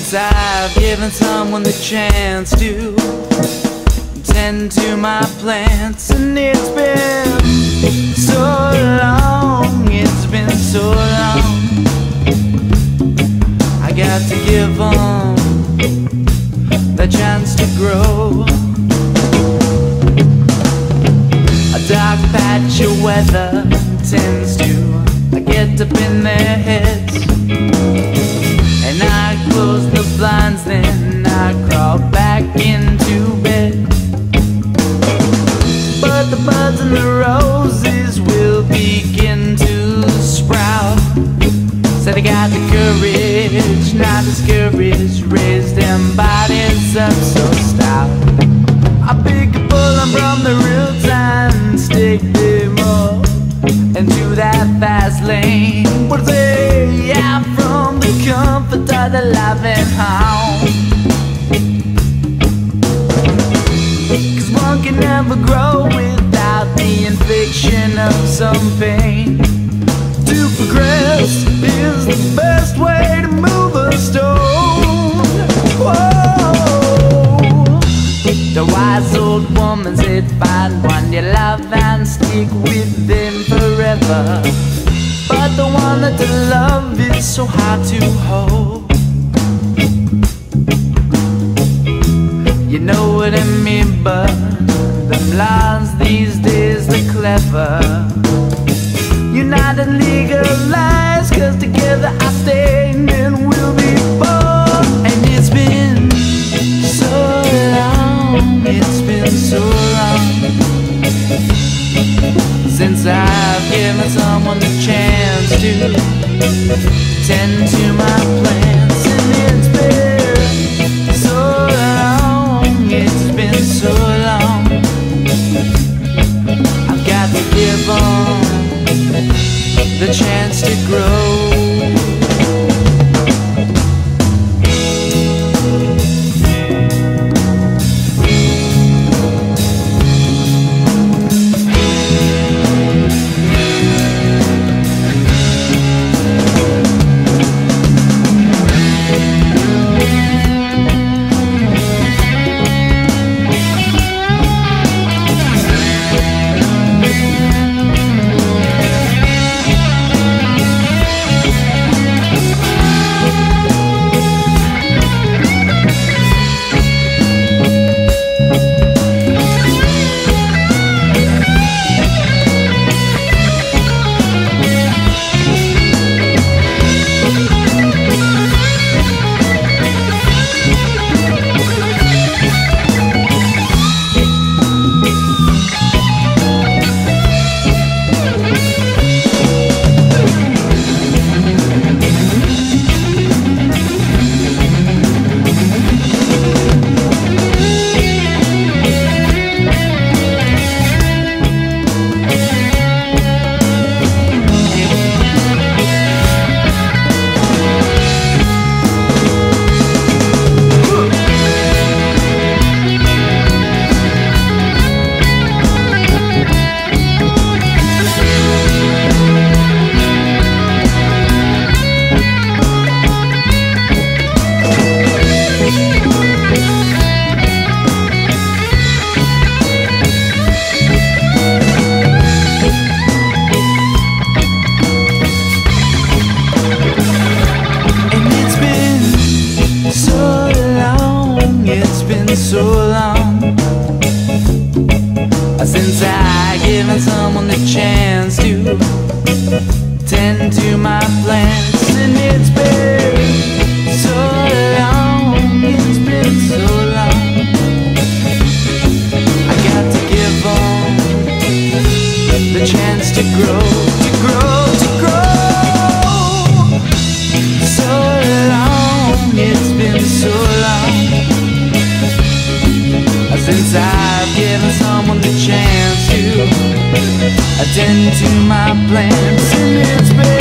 Since I've given someone the chance to tend to my plants, and it's been so long, it's been so long. I got to give them the chance to grow. A dark patch of weather tends to get up in their heads, and I close the blinds, then I crawl back into bed. But the buds and the roses will begin to sprout. Said I got the courage, not discouraged, raise them bodies up so stout. I pick a pull them from the real time, stick them up into that fast lane. What say, out from the comfort of the loving home. Cause one can never grow without the infliction of some pain. To progress is the best way to move a stone. Whoa. The wise old woman said, find one you love and stick with them forever. But the one that you love is so hard to hold. You know what I mean, but them laws these days, they're clever. United legalize, cause together I stand and we'll be born. And it's been so long, it's been so long since I've given someone the chance to tend to my plants. And it's been so long, it's been so long. I've got to give them the chance to grow. So long since I've given someone the chance to tend to my plants. And it's been so long, it's been so long. I got to give them the chance to grow, to grow, to grow. So long, it's been so long since I've given someone the chance to attend to my plants. And it's been